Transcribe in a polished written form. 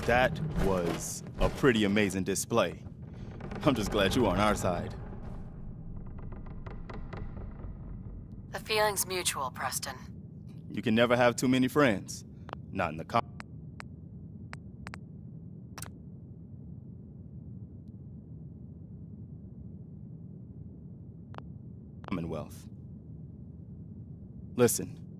That was a pretty amazing display. I'm just glad you're on our side. The feeling's mutual, Preston. You can never have too many friends. Not in the Commonwealth. Listen,